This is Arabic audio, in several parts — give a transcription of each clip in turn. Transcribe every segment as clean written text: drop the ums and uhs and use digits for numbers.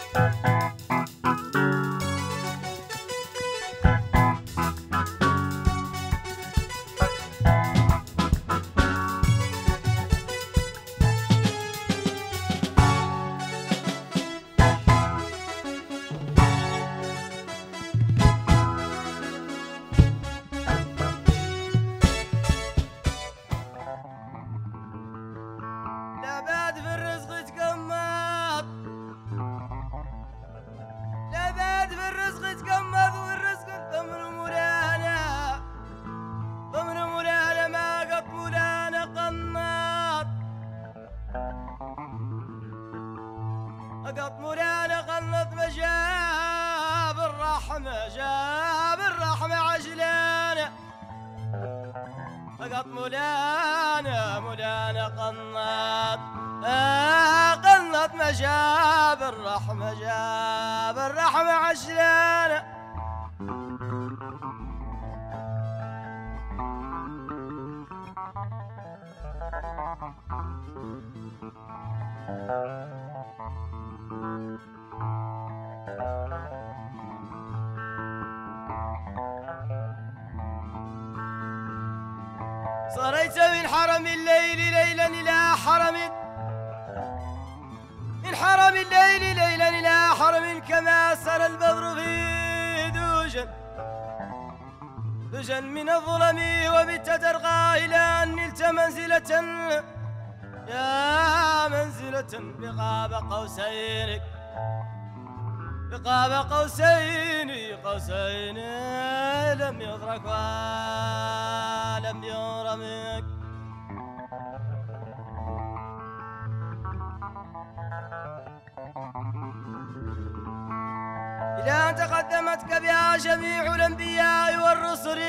قط مولانا قنط جاب الرحمة جاب الرحمة عجلانا قط مولانا قنط قنط ما جاب الرحمة عجلانا صريت من حرم الليل ليلا إلى حرم من حرم الليل ليلا إلى حرم كما سرى البدر في دجن من الظلم وبت ترقى إلى أن نلت منزلة يا منزلة بقاب قوسين لم يدرك ولم يرمك إلى أن تقدمتك بها جميع الأنبياء والرسل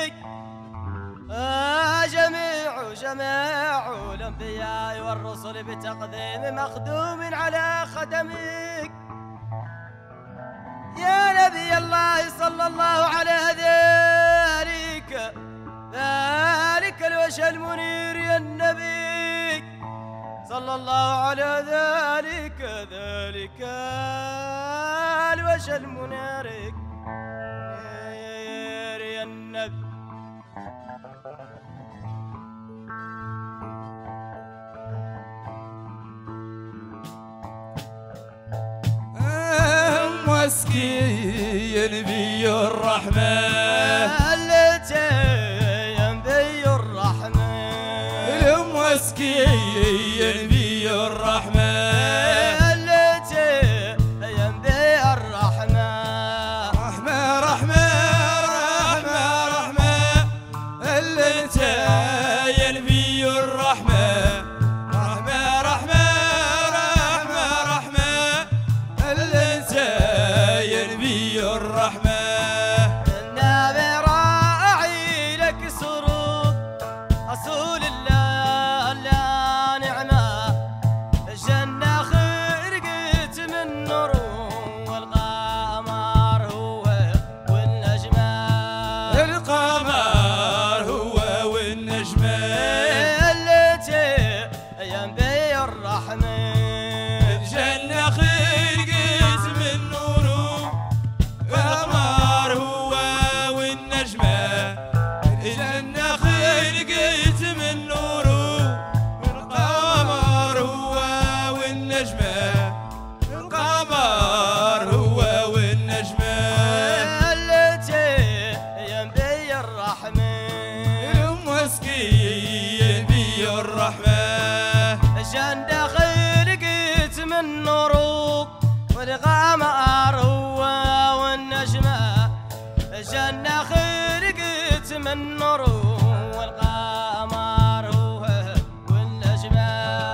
جميع الأنبياء والرسل بتقديم مخدوم على خدمك يا نبي الله صلى الله على ذلك الوجه المنير يا النبي صلى الله على ذلك الوجه المنير يا النبي مسكي نبي الرحمة التي ينبي الرحمة مسكي نبي الرحمة التي ينبي الرحمة رحمة التي ينبي الرحمة النبي راعي لك سرور رسول الله لا نعمة الجنة خرقت من نور والقمر هو والنجمة التي ينبي الرحمة الجنة خرقت من نور والقمر هو والنجمة الجنة خرقت من نور والقمر هو والنجمة التي ينبي الرحمة مسكين بي الرحمة الجنة خلقت من نور والقمر هو والنجمة الجنة خلقت من نور والقمر هو والنجمة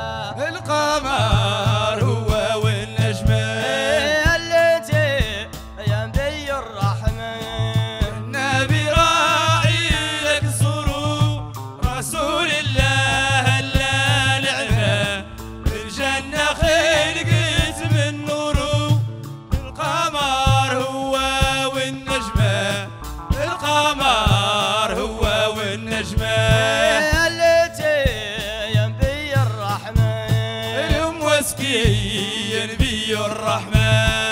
التي ينبي الرحمة النبي راعي لك سرور رسول الله لا نعمة الجنة خلقت من نور القمر هو والنجمة التي ينبي الرحمة مسكين بي الرحمة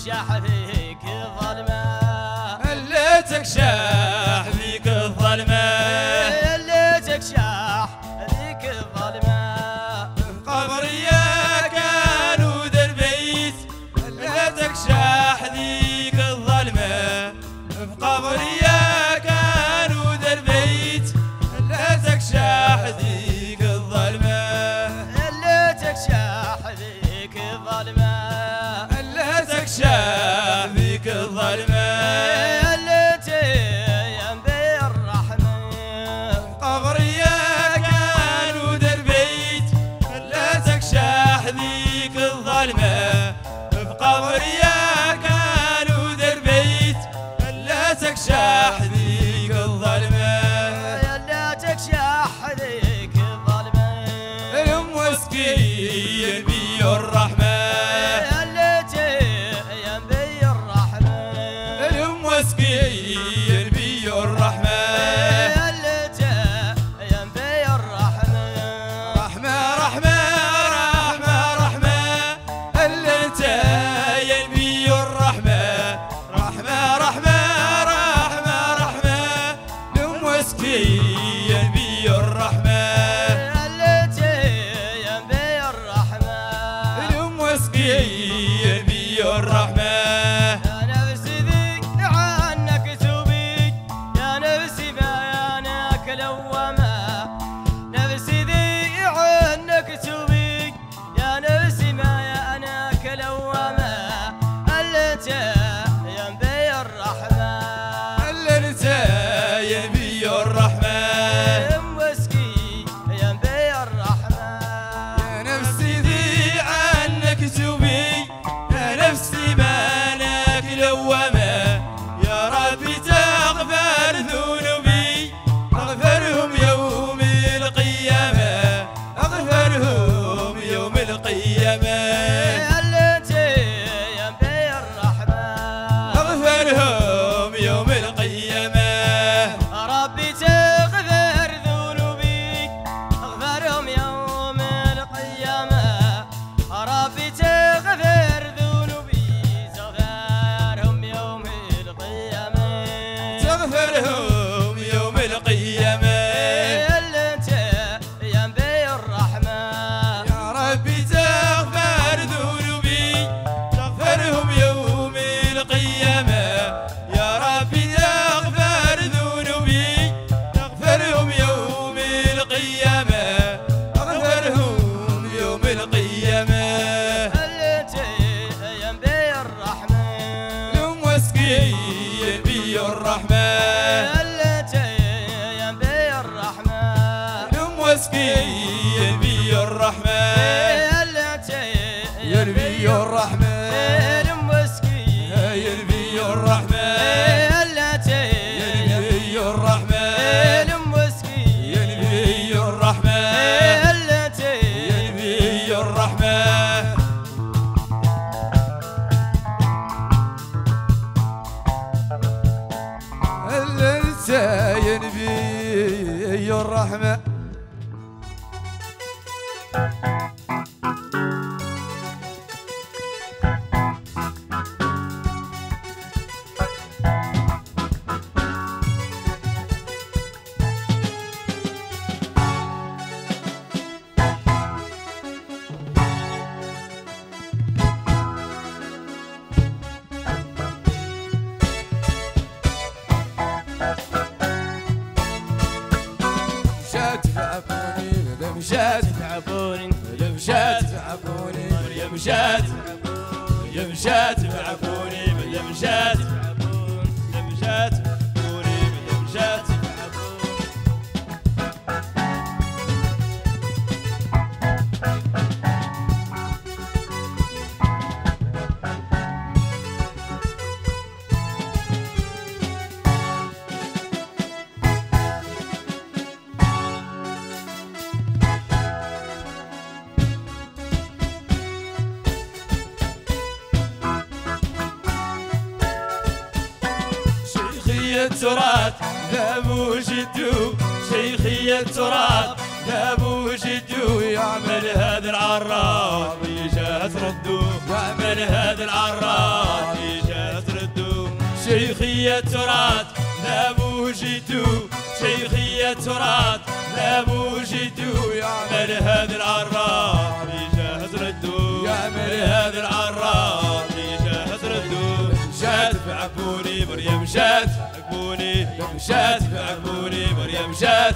تكشح فيك الظلمة اللي تكشح فيك الظلمة اللي تكشح فيك الظلمة قبري كانوا دربيت اللي تكشح ذيك الظلمة قبري كانوا دربيت اللي تكشح ذيك الظلمة اللي تكشح فيك الظلمة اللي تكشح ذيك الظلمة اللي تيم بالرحمة قبري كانوا دربيت اللي تكشح ذيك الظلمة بقبري كانوا دربيت اللي تكشح ذيك الظلمة اللي تكشح ذيك الظلمة المسكين بي الرحمة اللي تيم بالرحمة المسكين بي الرحمة اللي تيم بالرحمة رحمة رحمة رحمة رحمة اللي انت ينبي الرحمة رحمة رحمة رحمة رحمة لمسكين ينبي الرحمة اللي تيم بالرحمة لمسكين ينبي الرحمة يا نفسي ذي عنك توبي يا نفسي بيانك لوما نفسي ذي عنك توبي يا نفسي بيانك لوما اللي ينبي الرحمة اللي انت ينبي الرحمة مسكي ينبي الرحمة يا نفسي ذي عنك توبي يا نفسي مالك لومة يا ربي تغفر ذنوبي اغفرهم يوم القيامة اغفرهم يوم القيامة اللي ينبي الرحمة اغفرهم يوم القيامة ربي تغفر ذنوبي اغفرهم يوم القيامة ربي تغفر ذنوبي تغفرهم يوم القيامة تغفرهم يوم القيامة اللي انت ينبي الرحمة يا ربي تغفر ذنوبي تغفرهم يوم القيامة يا ربي تغفر ذنوبي تغفرهم يوم القيامة تغفرهم يوم القيامة اللي انت ينبي الرحمة المسكين بي الرحمة اللي انت ينبي الرحمة المسكين بي الرحمة اللي انت ينبي الرحمة المسكين ينبي الرحمة اللي انت ينبي الرحمة المسكين ينبي الرحمة اللي انت ينبي الرحمة اللي انت ينبي الرحمة مشات تعبوني مدى مشات تعبوني مدى مشات تعبوني مريم مشات مريم مشات تعبوني مدى مشات مدى مشات تعبوني مدى مشات التراث ذاب وجدو شيخي التراث ذاب وجدو يعمل هذا العراض يجاه تردو يا من هذا العراس إجا تردو شيخي التراث لابو جدو شيخي التراث لابو جدو يا من هذا العراس إجا تردو يا من هذا العراس إجا تردو مشات عقبوني مريم مشات عقبوني مشات عقبوني مريم مشات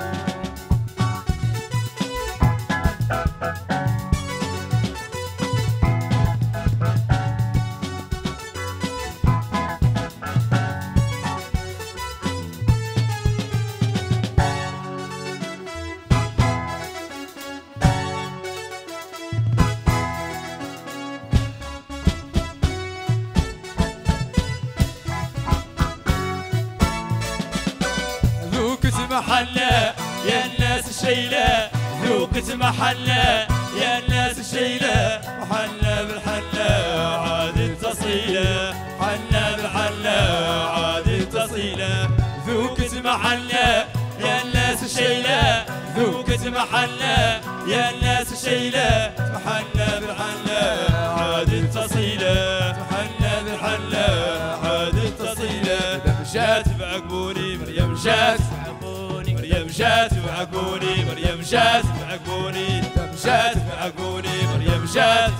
محلة يا الناس الشيلة ذوقت محلة يا الناس الشيلة محلة بالحلة عاد التصيلة حلة بالحلة عاد التصيلة ذوقت محلة يا الناس الشيلة ذوقت محلة يا الناس الشيلة محلة بالحلة عاد التصيلة محلة بالحلة عاد التصيلة مشات بعقبوني مريم مشات مريم مشات بعقبوني مريم مشات بعقبوني مشات بعقبوني مريم مشات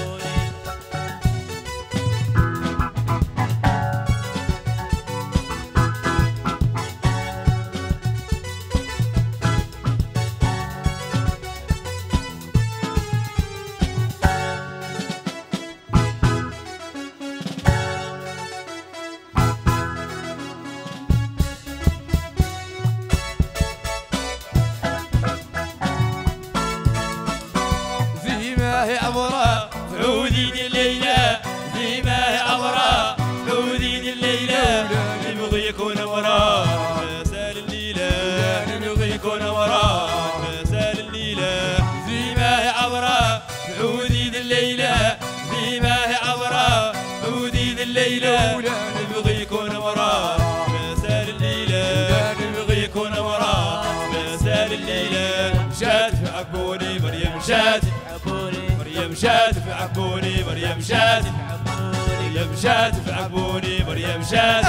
هي عبرة عودين الليلة ديما هي عبرة عودين الليلة نبغي يكون وراه مسال الليلة نبغي يكون وراه مسال الليلة ديما هي عبرة عودين الليلة ديما هي عبرة عودين الليلة نبغي يكون وراه مسال الليلة نبغي يكون وراه مسال الليلة مشات عقبوني مريم مشات مريم مشات في عقبوني مريم مشات مريم مشات في عقبوني مريم مشات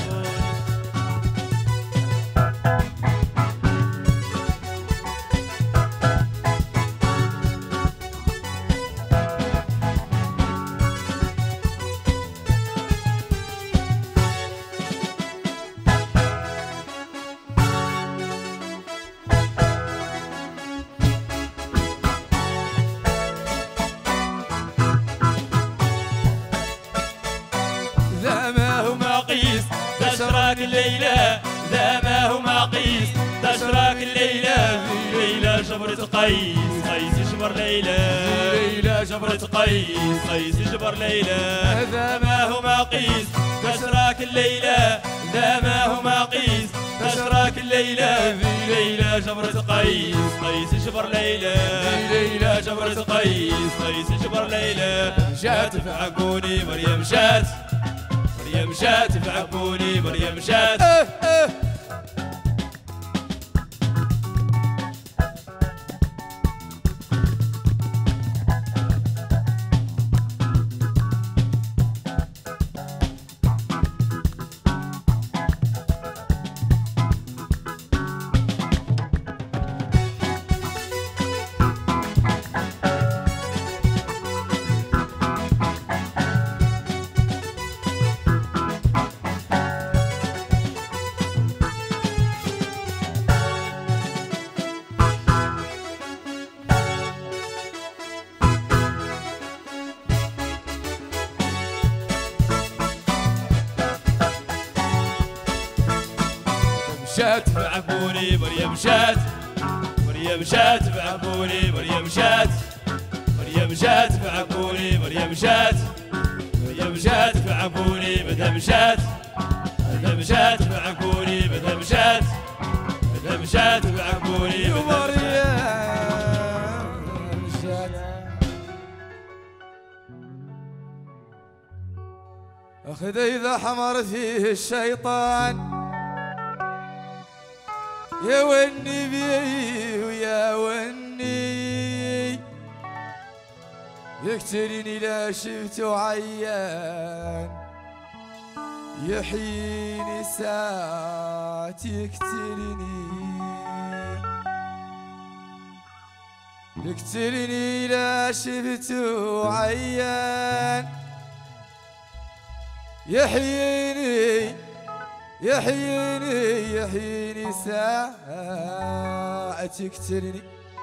تشراك الليلة ذا ما هو مقيس تشراك الليلة ليلى جبرة قيس قيس جبر ليلى ليلى جبرة قيس قيس جبر ليلى ذا ما هو مقيس تشراك الليلة ذا ما هو مقيس تشراك الليلة ليلى جبرة قيس قيس جبر ليلى ليلى جبرة قيس قيس جبر ليلى مشات في عقبوني مريم مشات مريم مشات في عقبوني مريم مشات مشات بعقبوني مريم مشات مريم مشات بعقبوني مريم مشات مريم مشات بعقبوني مريم مشات مريم مشات بعقبوني بدها مشات بدها مشات بعقبوني بدها مشات بدها مشات بعقبوني مريم مشات أخذ إذا حمر فيه الشيطان يا وني بيه ويا وني يقتلني لا شفته عيان يحييني ساعات يقتلني يقتلني لا شفته عيان يحييني يحييني يحييني ساعات يقتلني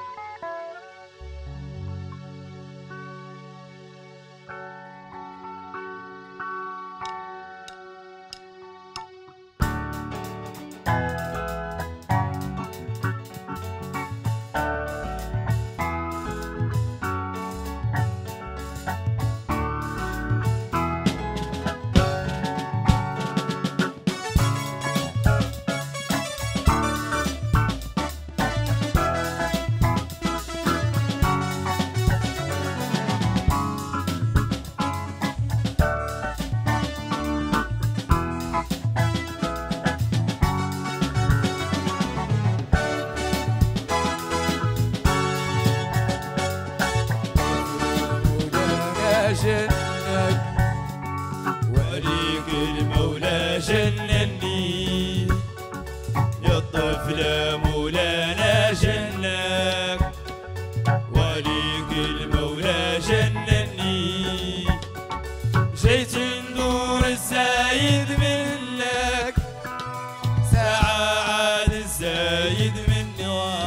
وليك المولى جنني يا الطفل مولانا جنك وليك المولى جنني جيت ندور الزايد منك ساعة عاد الزايد مني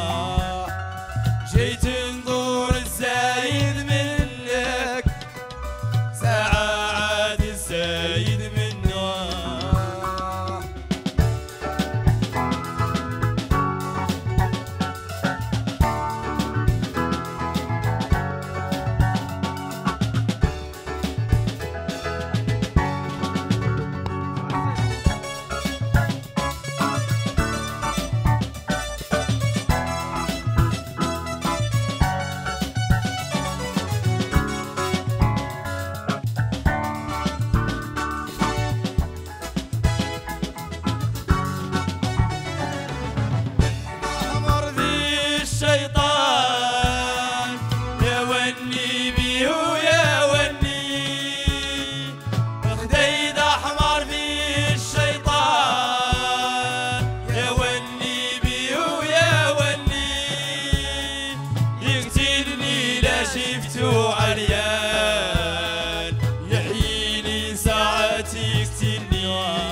جيت ندور الزايد منك ساعة عاد الزايد مني الشيطان يا وني بيه يا وني خديد احمر في الشيطان يا وني بيه يا وني يقتلني لا شفته عريان يحييني ساعات يقتلني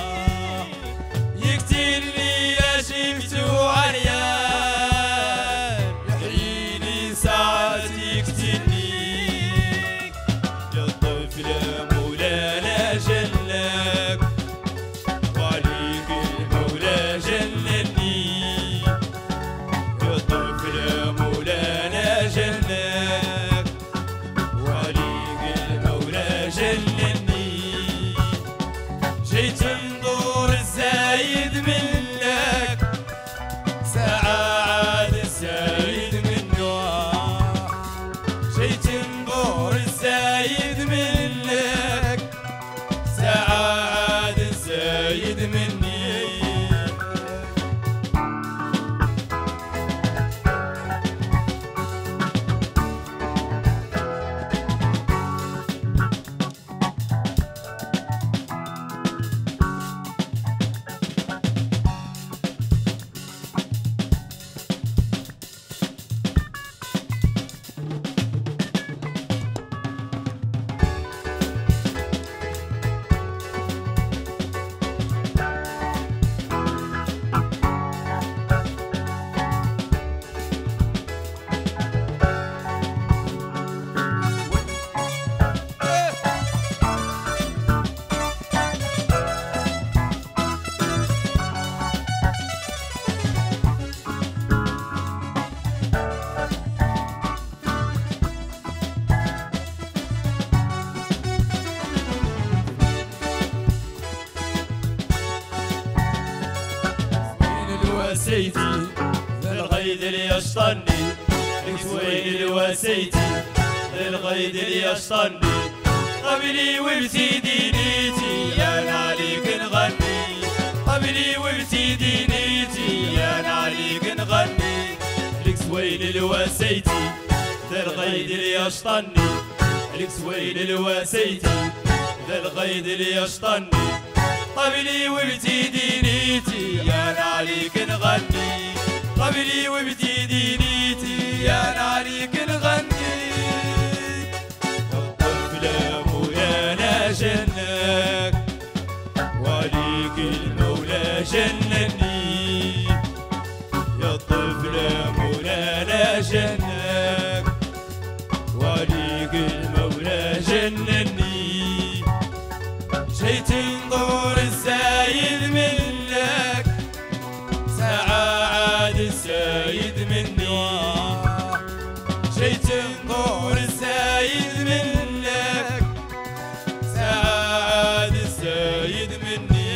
يقتلني لا شفته عريان جيت ندور الزايد منك ساعة عاد الزايد منه جيت ندور الزايد منك ساعة عاد الزايد مني وسيتي للغيد اللي يشطني وين الوسيتي للغيد اللي يشطني قبلي وابتدي نيتي انا عليك نغني قبلي وابتدي نيتي انا عليك نغني لك سوين الوسيتي للغيد اللي يشطني عليك سويل الواسيتي ذا الغيد اللي يشطني قبلي وبتيدي نيتي انا عليك نغني قبلي وبتيدي نيتي انا عليك نغني الطفلة مولانا جنك وعليك المولى جنني يا الطفلة مولانا جنك وعليك المولى جنني جيت نظور الزايد منك ساعة عاد الزايد مني جيت نظور الزايد منك ساعة عاد الزايد مني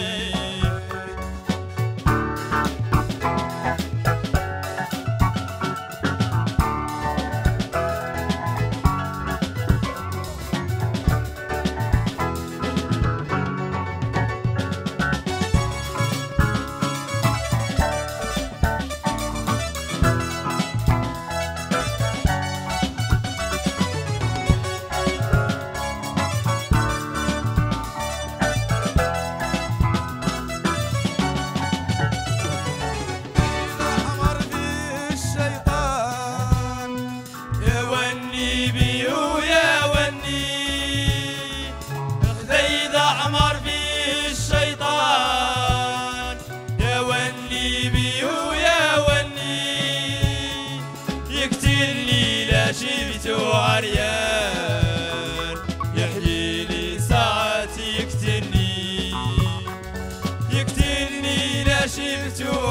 شفتو عريان يحييلي ساعات يقتلني لا شفتو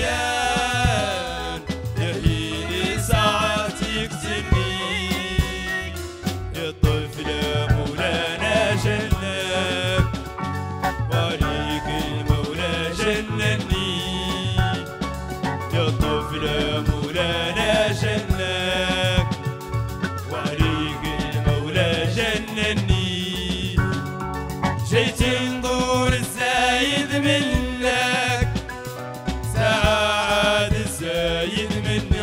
عريان يحييلي ساعات يقتلني يا الطفلة مولانا جنك وعليك المولى جنني يا الطفلة مولانا جنك جيت نظور الزايد منك ساعة الزايد مني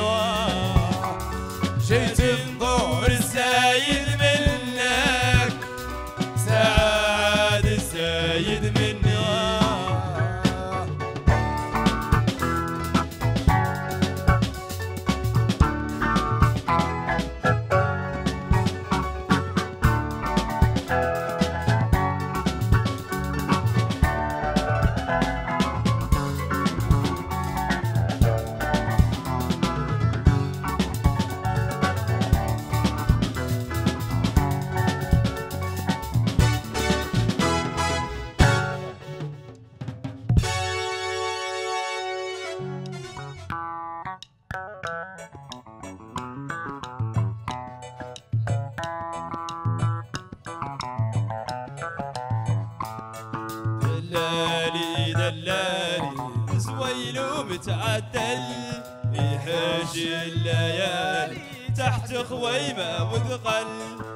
جيت نظور الزايد منك ساعة الزايد مني دلالي زويلو متعدل يحج الليالي تحت خويمة وثقل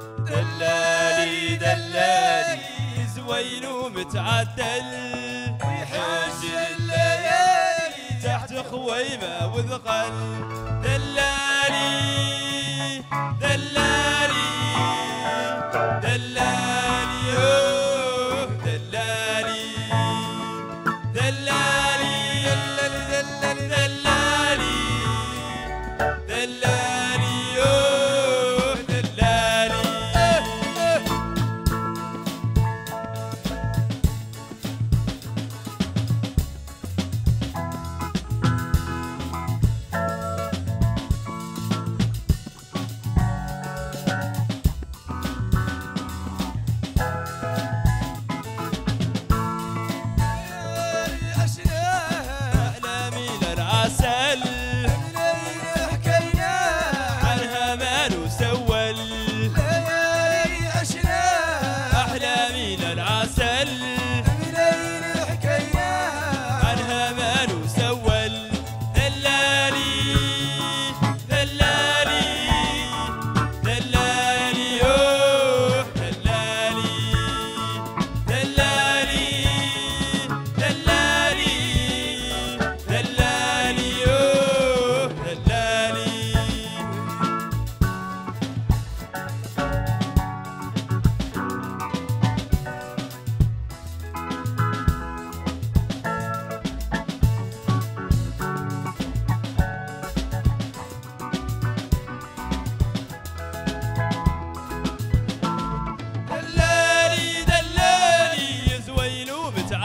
دلالي زويلو متعدل يحج الليالي تحت خويمة وثقل دلالي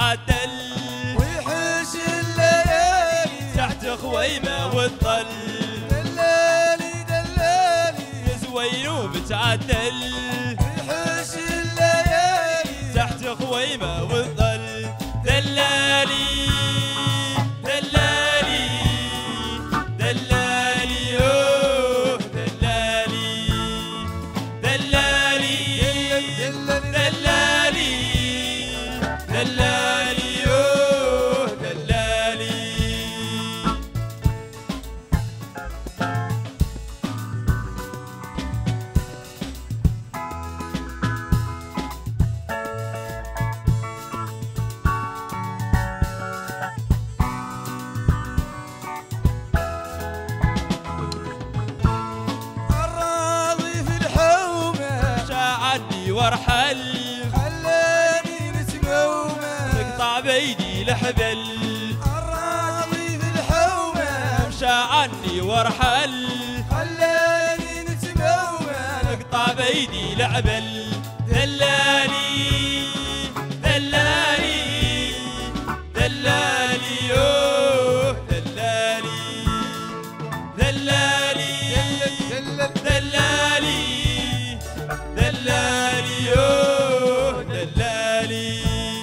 متعدل ويحش الليالي تحت خويمة والظل دلالي دلالي زوين ومتعدل ويحش الليالي تحت خويمة والظل دلالي دلالي دلالي اوه دلالي دلالي دلالي دلالي اوه دلالي الراضي في الحومة شاعني وارحل خلاني نسقومة تقطع بيدي لحبل الراضي في الحومة شاعني وارحل خلاني نسقومة تقطع بيدي لعبل دلالي دلالي دلالي اوه دلالي دلالي دلالي دلالي اوه دلالي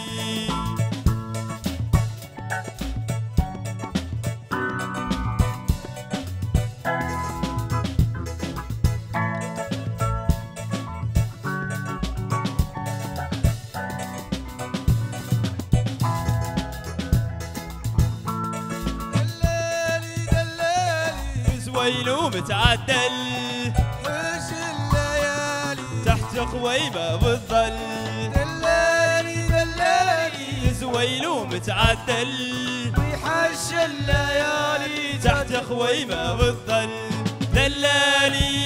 دلالي دلالي زوين ومتعدل حش الليالي تحت خويمة بالظل دلالي دلالي زوين ومتعدل ويحش الليالي تحت خويمة بالظل دلالي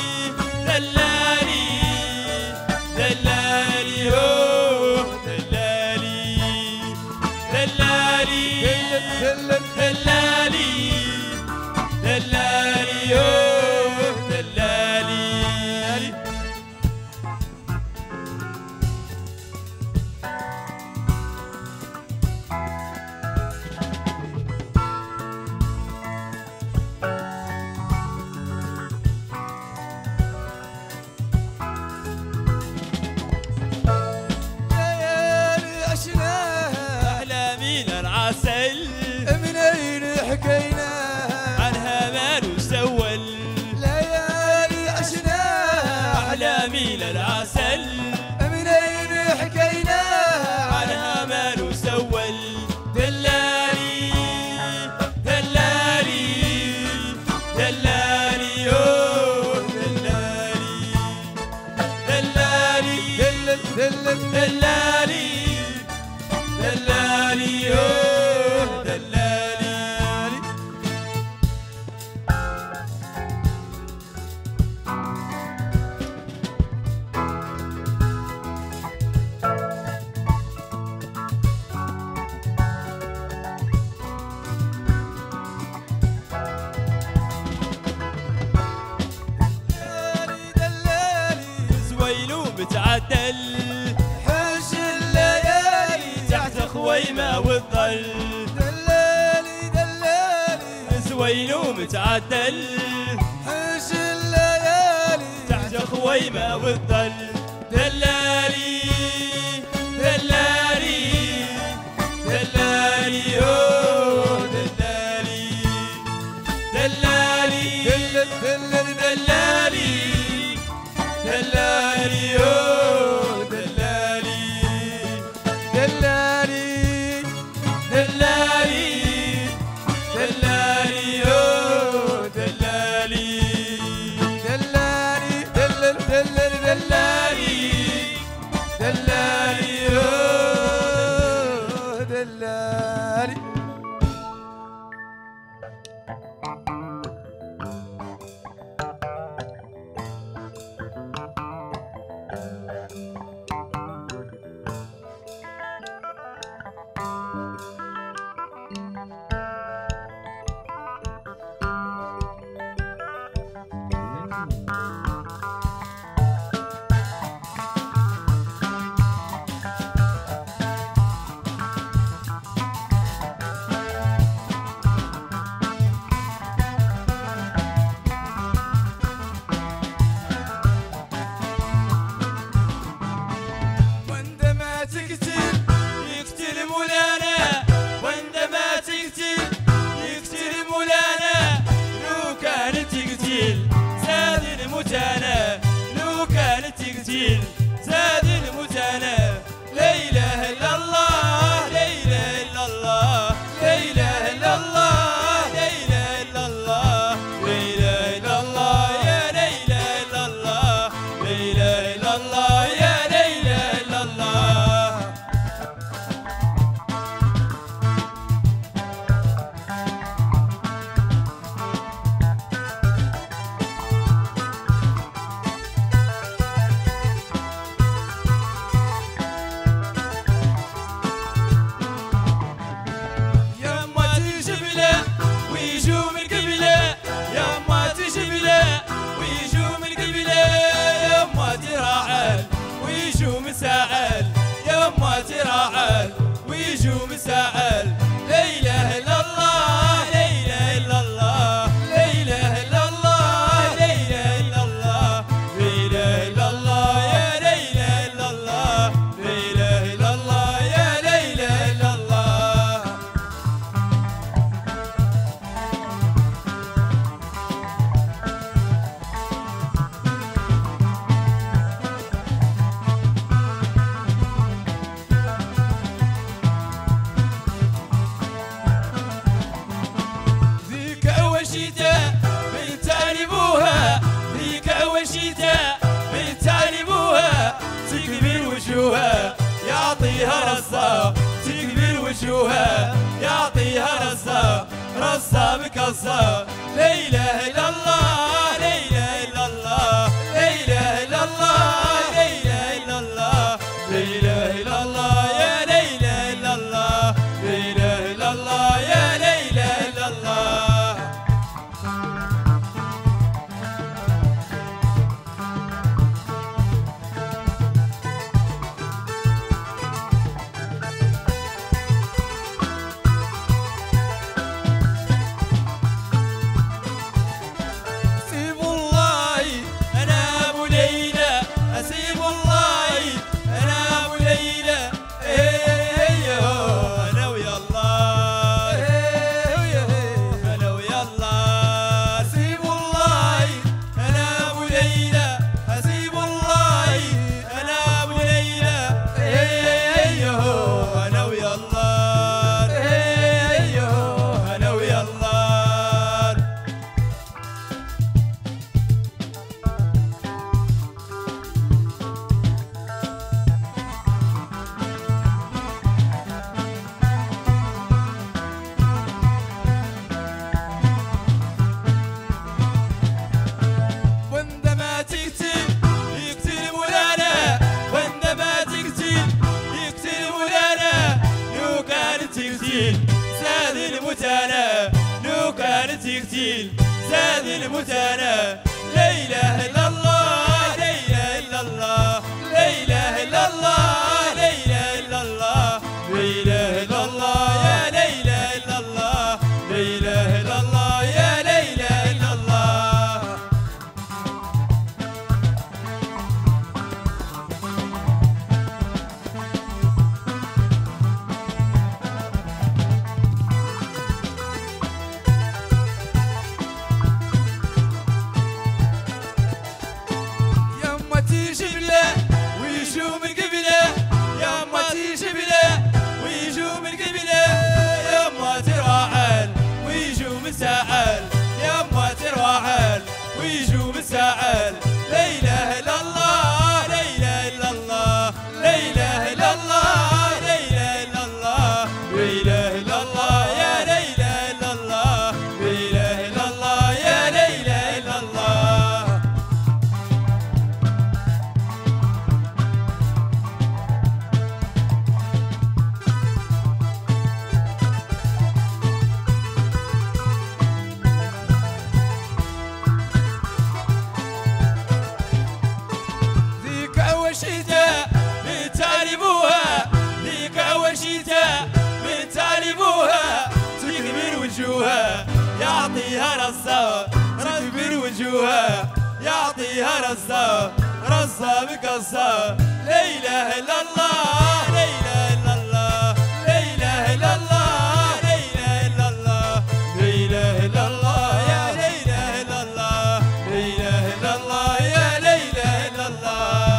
دلالي دلالي اوه دلالي دلالي دلالي دلالي اوه دلالي ليالي عشناها أحلامي العسل منين حكيناها عنها ما نسول ليالي عشناها أحلامي للعسل منين حكيناها عنها ما نسول دلالي دلالي دلالي اوه دلالي دلالي دلالي دلالي اوه دلالي دلالي دلالي زوين ومتعدل حش الليالي تحت خويمة والظل دلالي دلالي زوين ومتعدل حش الليالي تحت خويمة والظل دلالي دلالي دلالي اوه دلالي دلالي دلالي دلالي اوه دلالي دلالي دلالي دلالي اوه دلالي دلالي دلالي دلالي اوه دلالي رصة تكبر وجوهها يعطيها رصة رصة مكسة لا إله إلا الله لا إله إلا الله لا إله إلا الله لا إله إلا الله لا إله إلا الله يا لا إله إلا الله لا إله إلا الله يا لا إله إلا الله. زاد المتانة لو كانت يقتل زاد المتانة لا إله إلا الله لا إله إلا الله لا إله إلا الله لا إله إلا الله لا إله إلا الله يا لا إله إلا الله لا إله إلا الله يا لا إله إلا الله. مساعل لا إله إلا الله لا إله إلا الله لا إله إلا الله لا إله إلا الله لا إله إلا الله يا لا إله إلا الله لا إله إلا الله يا لا إله إلا الله. شتاء من تعلموها ذيك أول شتاء من تعلموها تكبر وجوهها يعطيها رصة تكبر وجوهها يعطيها رصة رصة مكسة لا إله إلا الله لا إله إلا الله لا إله إلا الله لا إله إلا الله لا إله إلا الله يا لا إله إلا الله لا إله إلا الله يا لا إله إلا الله.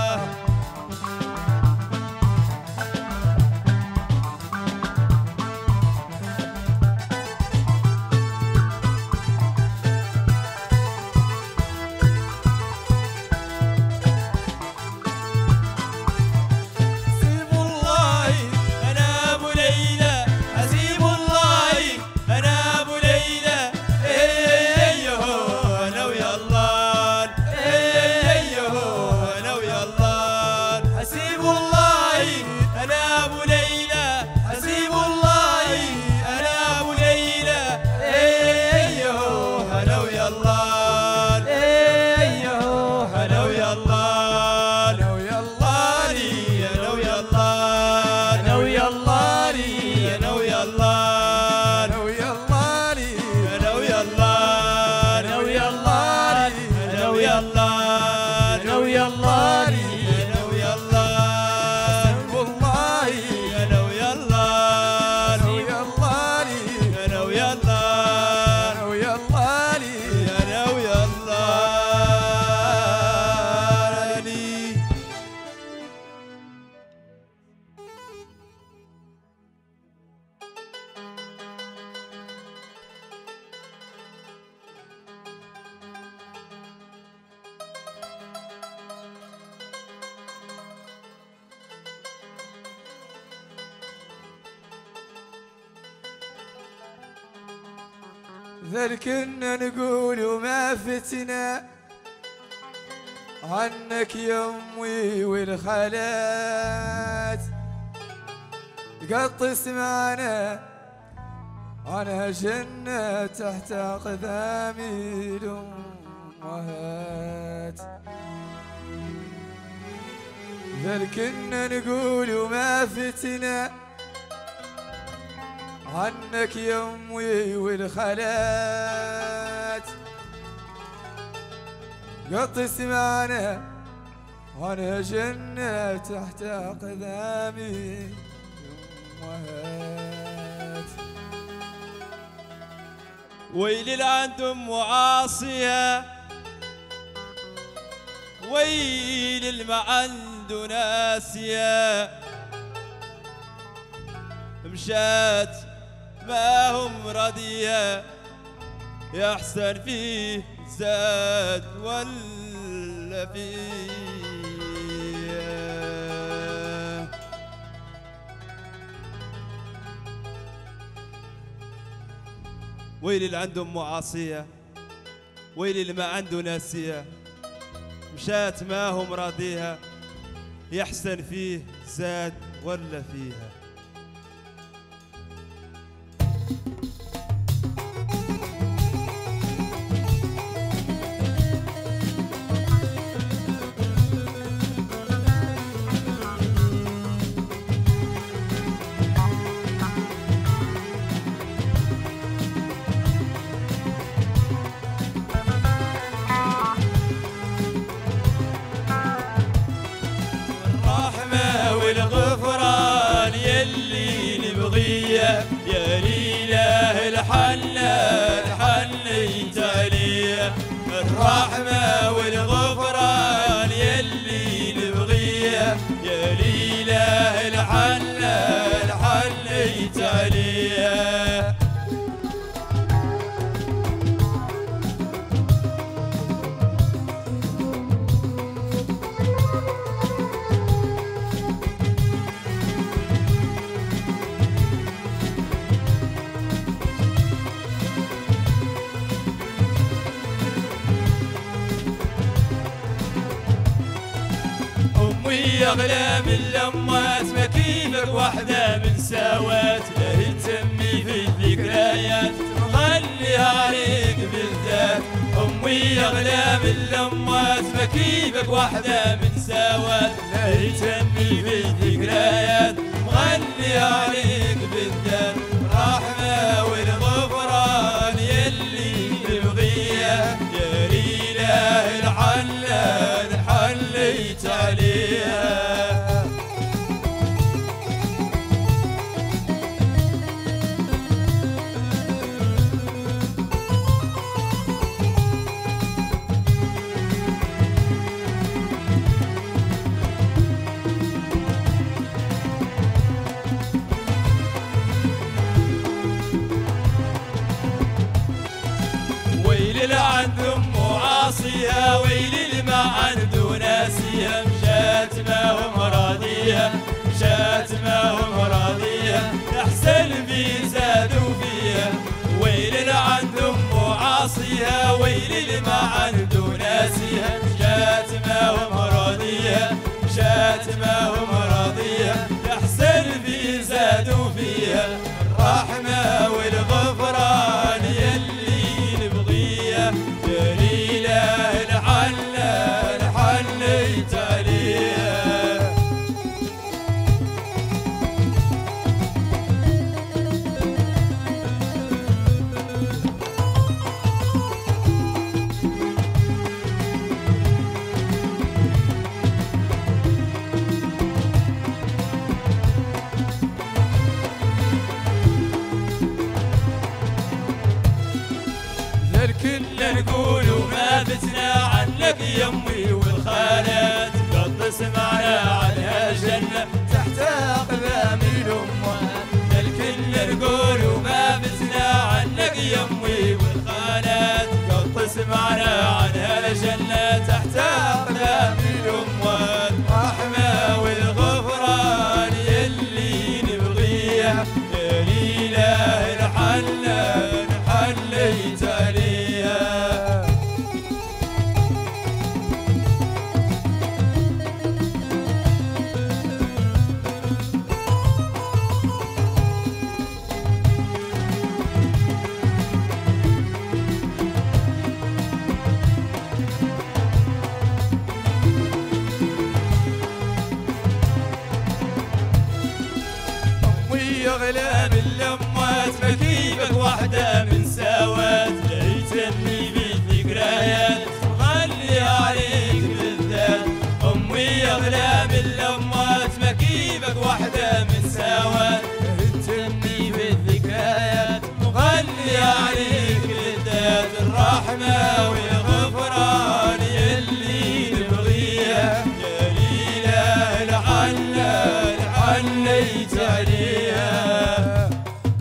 ذل كنا نقول وما فتنا عنك يا امي والخالات قط سمعنا عنها جنة تحت أقدامي الأمهات ذل كنا نقول وما فتنا عنك يا امي والخالات قط سمعنا عنها جنة تحت أقدامي الأمهات ويلي اللي عنده ام عاصيه ويلي اللي ما عنده ناسيه مشات ما هم راضيه يحسن فيه زاد ولا فيه ويلي اللي عنده ام عاصيه ويلي اللي ما عنده ناسيه مشات ما هم راضيها يحسن فيه زاد ولا فيها والغفران يلي نبغيه يا ليله الحنان حنيت عليه الرحمه والغفران يلي نبغيه يا ليله الحنان حنيت عليه أغلى من الأموات ما كيفك وحدة من سوات لا تسمي في الذكريات مغليها عليك بالذات أمي أغلى من الأموات ما كيفك وحدة من سوات لا تسمي في الذكريات مغليها عليك بالذات الرحمة والغفران يلي نبغيه يا ليله الحنان حليت عليها ويلي اللي عنده ام عاصيه ويلي اللي ما عنده ناسيه مشات ما هم راضيه مشات ما هم راضيه احسن بي زادوا فيها ويلي اللي عنده ام عاصيه ويلي اللي ما عنده ناسيه مشات ما هم راضيه مشات ما هم راضيه احسن بي زادوا فيها الرحمه والغفران يلي نبغيه يا ليله الحنان حنيت عليها كنا نقول وما بتنا عنك يمي والخالات قد سمعنا عنها جنة تحت أقدام الأموات كنا نقول وما بتنا عنك يمي والخالات قد سمعنا عنها جنة تحت أقدام الأموات رحمة والغفران يلي نبغيه يا ليله الحنان حليت بالأموات مكيبك واحدة من سوات ليتني بالذكريات وغني عليك بالذات أمي أغلى من الأموات مكيبك واحدة من سوات ليتني بالذكريات وغني عليك بالذات الرحمة والغفران يلي نبغيها يا ليلة لعنيت عليها.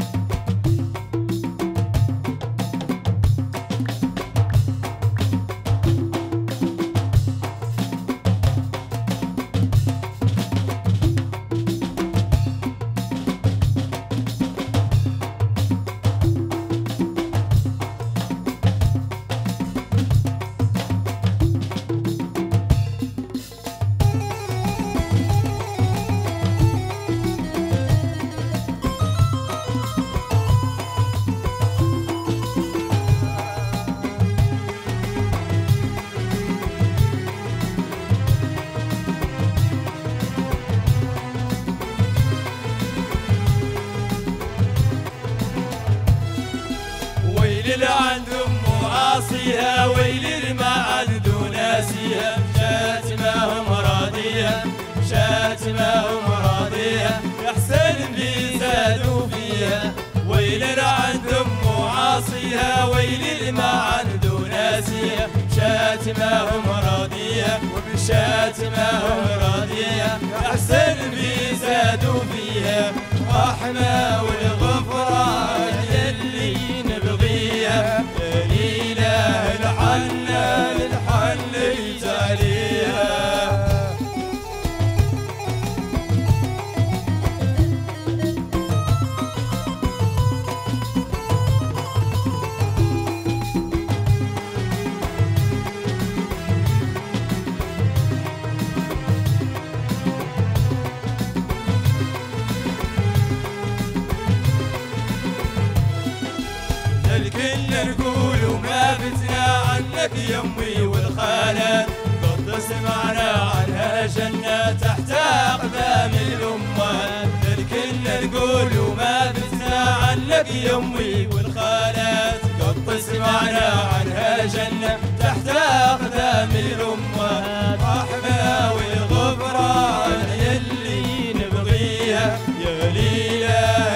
ويل عند أم عاصيها ويل ما عنده ناسيها شاتمهم راضيها شاتمهم راضيها يحسن بي زادوا فيها ويل عند أم عاصيها ويل ما عنده ناسيها شاتمهم راضيها وبشاتمهم راضيها يحسن بي زادوا فيها رحمة والغفران يلي نبغيها يا ليلة لحنيت عليها. الكل نقول وما فتنا عنك يمي والخالات قد سمعنا عنها جنة تحت أقدام الأمهات الكل نقول وما فتنا عنك يمي والخالات قد سمعنا عنها جنة تحت أقدام الأمهات رحمة والغفران يلي نبغيها يا ليلة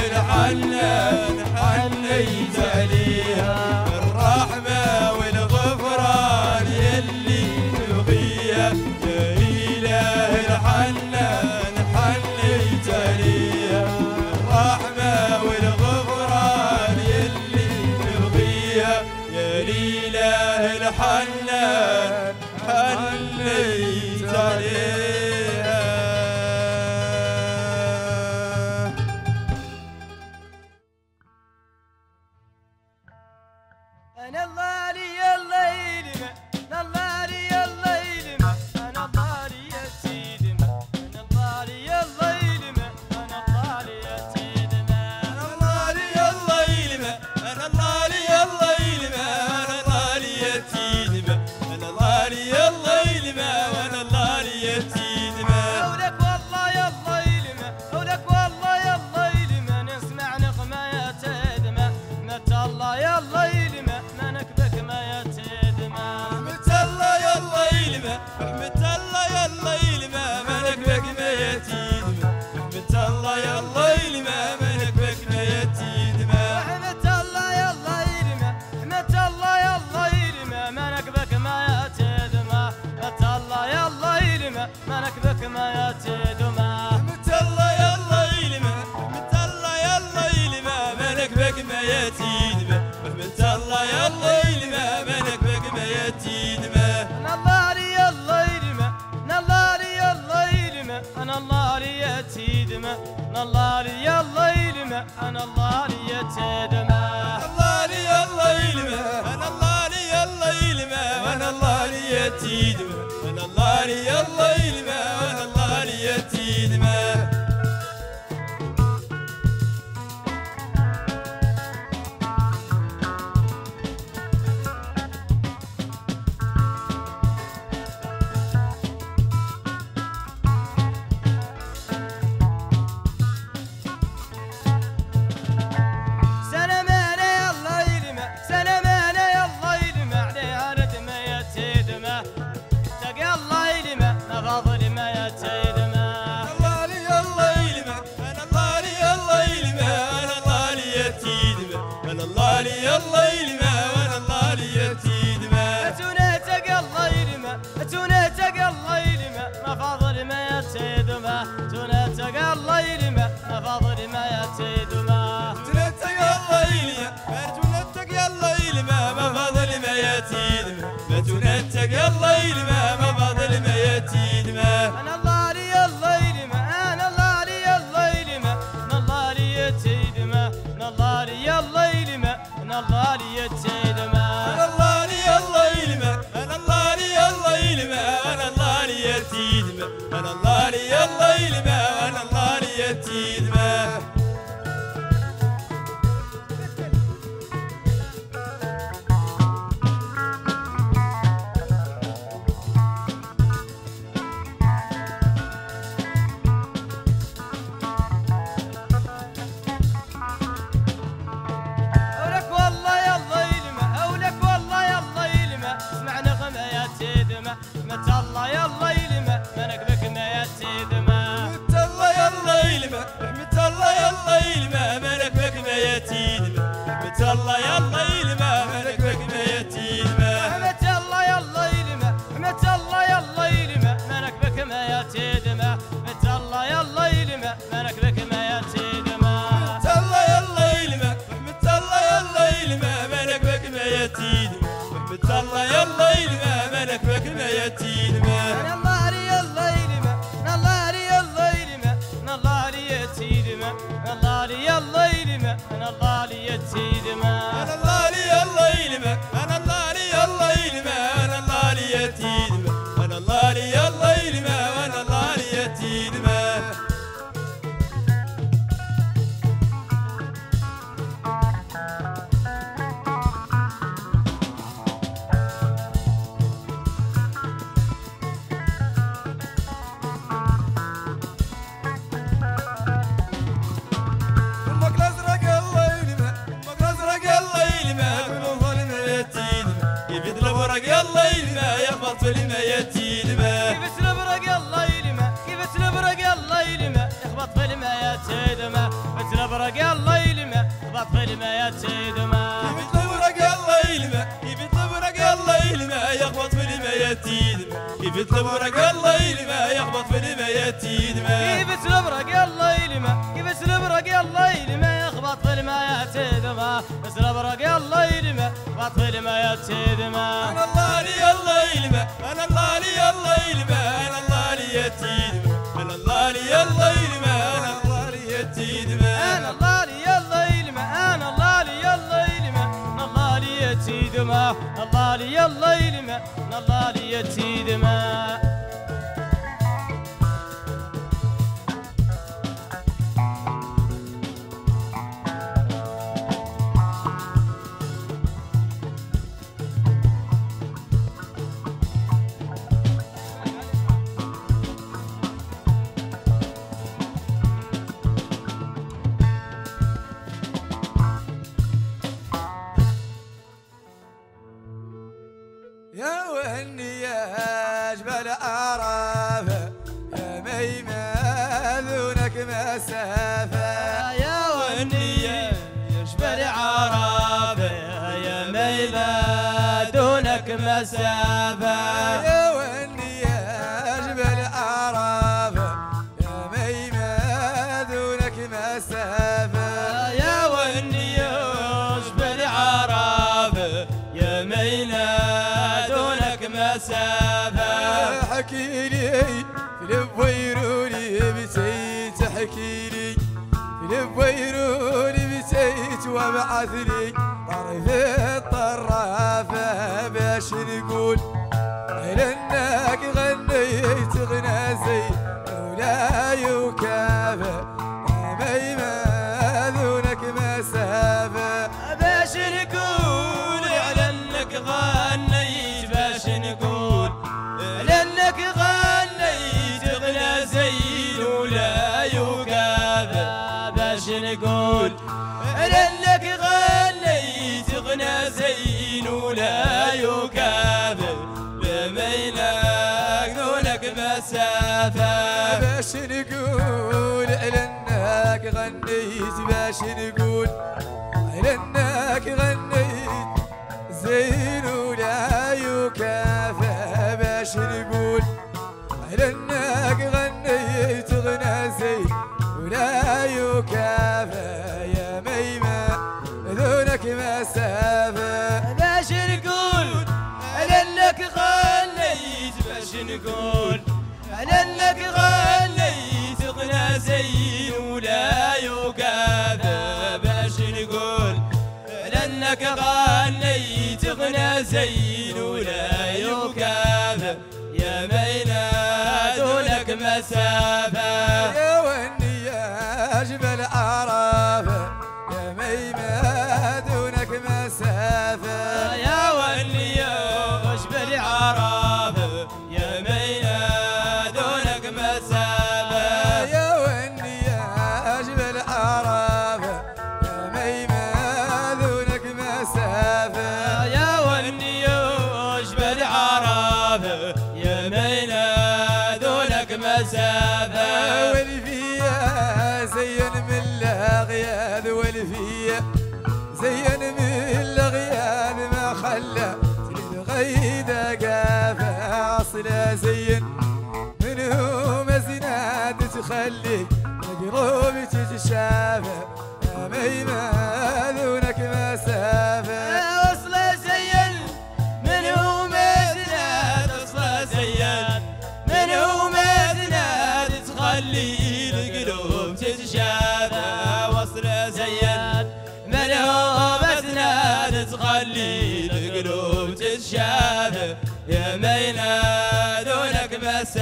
لحنيت عليها الرحمة والغفران يلي نبغيها يا إله حنيت عليها الرحمة والغفران يلي نبغيها يا إله حنيت عليها. أنا الله لي الليل ما الله لي الليل ما أنا الله لي السيد ما أنا الله لي الليل ما أنا الله لي السيد ما أنا الله لي الليل ما أنا الله لي الليل ما أنا الله لي السيد ما أنا الله لي الليل ما وأنا الله لي السيد ما أولك والله يا الليل ما أولك والله يا الليل ما نسمع نغمة يا تدمى متى الله يا الليل ما منك بك ما يتدمى رحمة الله يا الليل ما رحمة الله يا الليل ما منك بك ما يتيدمى رحمة الله يا الليل ما منك بك ما يتيدمى رحمة الله يا الليل ما رحمة الله يا الليل ما منك بك ما يتدمى متى الله يا الليل ما منك بك ما يتدمى رحمة الله يا الليل ما رحمة الله يا الليل ما منك بك ما يتيدمى رحمة الله يا الليل ما منك بك ما يتيدمى أنا الله لي الليل ما أنا الله لي الليل ما أنا الله لي يتدمى أنا الله لي الليل ما أنا الله لي يتدمى الله لي الليل ما أنا الله لي الليل ما وأنا الله لي يتيدمى أنا الله لي الليل ما وأنا الله لي يتيدمى يخبط في الماء تيدما يبت الورق الله يلمع يبت الورق الله يلمع يخبط في الماء تيدما يبت الورق الله يلمع يخبط في الماء تيدما يبت الورق الله يلمع يبت الورق الله يلمع يخبط في الماء تيدما بس الورق الله يلمع يخبط في الماء تيدما انا الله لي الله يلمع انا الله لي الله يلمع انا الله لي تيدما انا الله لي الله يلمع انا الله لي تيدما انا الله لي الله يلمع انا الله لي الله يلمع انا الله لي تيدما الله لي الله يلمع انا الله لي تيدما يا وهني يا جبل عرفة يا ميمة دونك مسافة يا وهني يا جبل عرفة يا ميمة دونك مسافة يا وهني يا جبل عرفة يا ميمة دونك مسافة يا وهني يا جبل عرفة يا ميمة مسافة حكي لي في بويروني بسيت حكي لي في بويروني بسيت وابعث لي طرف الطرافة باش نقول لأنك غنيت غنى زي ولا يكافى ميمة دونك مسافة باش نقول على انك غنيت باش نقول لانك غنيت غنى زين ولا يكافى باش نقول لانك غنيت غنى زين ولا يكافى بميلك دونك مسافة باش نقول لانك غنيت باش نقول لانك غنيت زين ولا يكافى باش نقول لانك غنيت غنى زين ولا يكافى يا ميمة دونك مسافة باش نقول لانك غنيت باش نقول لانك غنيت غنى زين ولا يكافى باش نقول لانك غنيت غنى زين ولا يكافى يا مينا دونك مسافة يا وني يا جبل عرفة يا ميمة دونك مسافة يا ولي يا جبل عرفة يا مينا دونك مسافة يا وني يا جبل عرفة يا ميمة دونك مسافة يا ولي يا جبل عرفة يا مينا دونك مسافة والفيا زين من الأغياد والفيا زين من الأغياد ما خلى الغيدة قافة أصلا زين منهم زناد تخلي مقروب تتشافى يا ميمة دونك مسافة أصلا زين منهم زناد أصلا زين منهم زناد تخلي القلوب تتشافى وصل زين منهم زناد تخلي القلوب تتشافى يا مينا دونك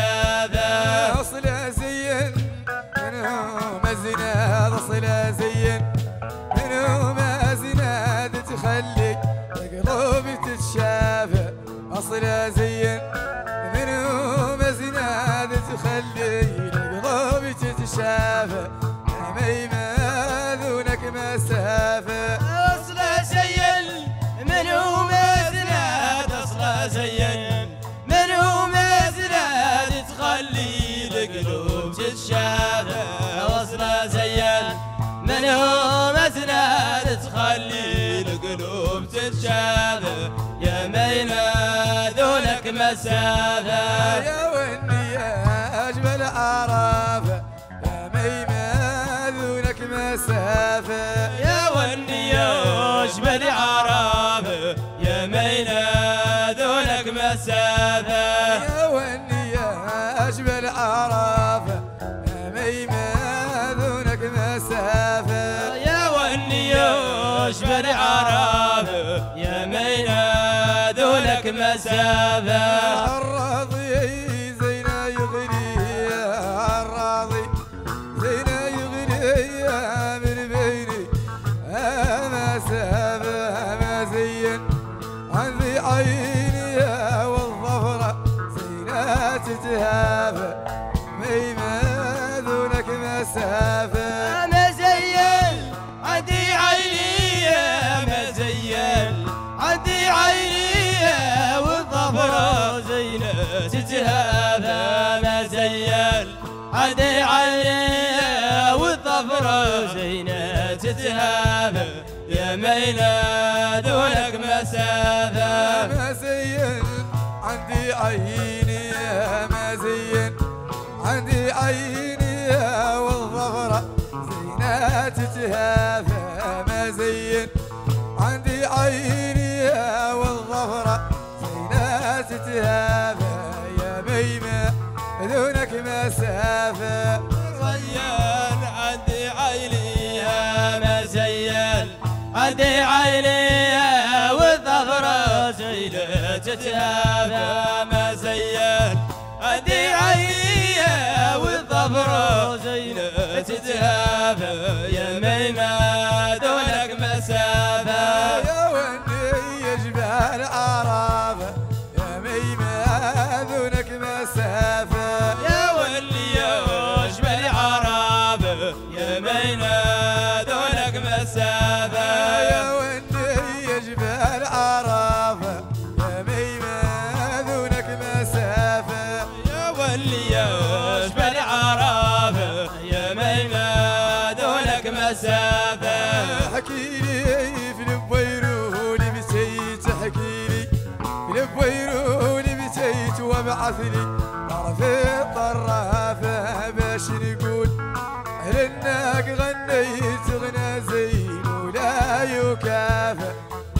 مسافة أصلا زين منهم زناد أصلا زين منهم زناد تخلي القلوب تتشافى أصلا زين منهم زناد تخلي القلوب تتشافى يا ميمة دونك مسافة أصلا زين منهم زناد أصلا زين منهم مسافة يا وني يا جبل عرفة يا ميمة دونك مسافة يا وني يا جبل عرفة يا مينا دونك مسافة يا وني يا جبل عرفة يا ميمة دونك مسافة يا وني يا جبل عرفة يا مينا دونك مسافة الراضي زينا يغني الراضي زينا يغني من بيني ما سافة ما زين عندي عيني والظفرة زينا تتهافى ميمة دونك مسافة ما زين عندي عيني ما زين عندي عيني والظفرة زينة تتهافى ما زين عندي عيني والظفرة زينة تتهافى يا مينا دونك مسافة ما زين عندي عيني ما زين عندي عيني والظفرة زينة تتهافى ما زين عندي عيني والظفرة زينة تتهافى يا ميمة دونك مسافة زين عندي عيني ما زين عندي عيني والظفرة زينة تتهافى ما زين عندي عيني والظفرة زينة تتهافى يا ميمة دونك مسافة يا وني يا جبال عرفة يا ميمة دونك مسافة يا ولي يا جبل عرفة يا مينا دونك مسافة يا وني يا جبال عرفة يا ميمة دونك مسافة يا ولي يا جبل عرفة يا مينا دونك مسافة حكيلي في البويروني بتيت حكيلي في البويروني بتيت وابعثلي طرف الطرافة باش نقول لانك غنيت غنى زين ولا يكافى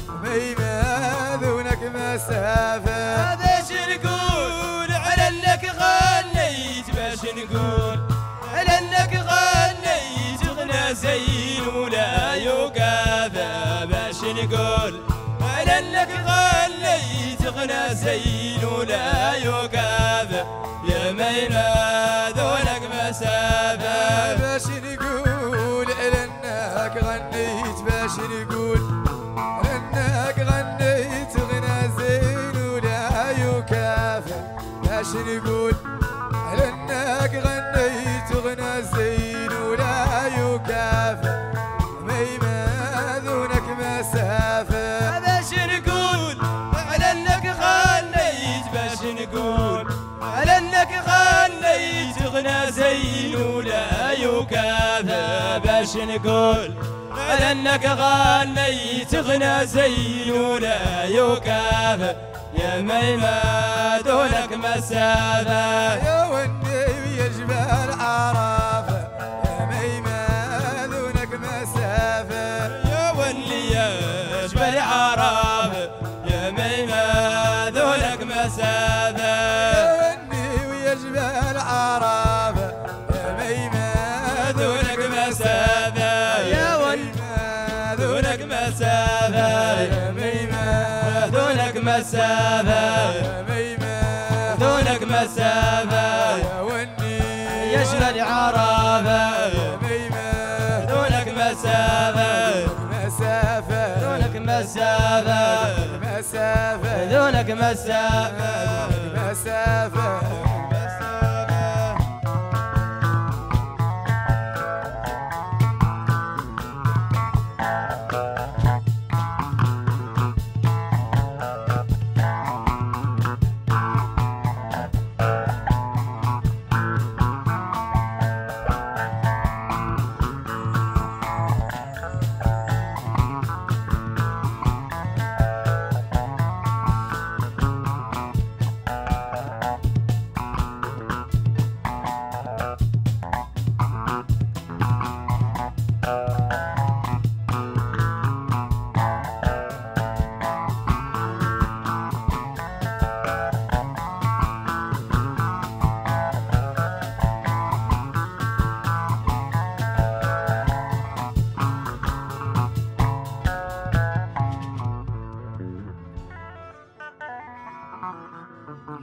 ميمة دونك مسافة باش نقول على انك غنيت باش نقول على انك غنيت غنى زين ولا يكافى باش نقول على انك غنيت غنى زين ولا يكافى يا مينا دونك مسافة باش نقول لانك غنيت باش نقول لانك غنيت غنى زين ولا يكافى باش نقول لانك غنيت غنى زين ولا يكافى ميمة دونك مسافة باش نقول على انك غنيت باش نقول على انك غنيت غنى زين ولا يكافى باش نقول على انك غنيت غنى زين ولا يكافى يا ميمة دونك مسافة يا وني يا جبال عرفة يا ميمة دونك مسافة يا ولي يا جبل عرفة يا ميمة دونك مسافة يا وني ويا جبال عرفة يا ميمة دونك مسافة يا ميمة دونك مسافة يا ميمة دونك مسافة يا ميمة دونك مسافة يا وني يا جبل عرفة يا ميمة دونك مسافة مسافة دونك مسافة مسافة دونك مسافة مسافة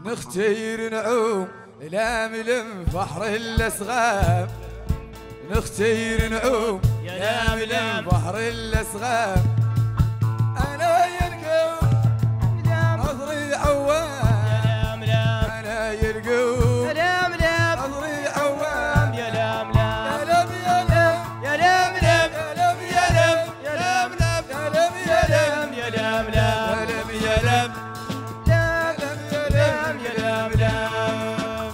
نختير نعوم لا ملم بحر الأسغام نختير نعوم لا ملم بحر الأسغام أنا يرقوم نظري عوام أنا يرقوم نظري عوام يا لام لام يا لم يا لم يا لام لام يا لم يا لم يا لام لام يا لم يا لم يا لام لام يا لم يا لم يا لام لام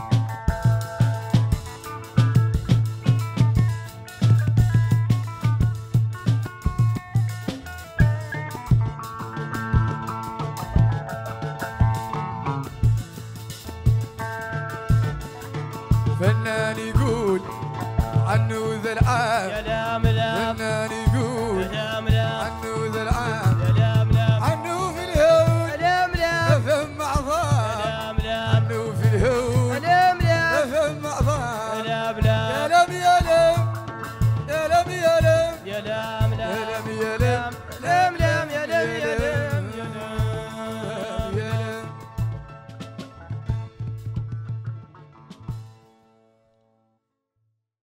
فنان يقول عنه ذا العام يا لام لام فنان يقول يا لام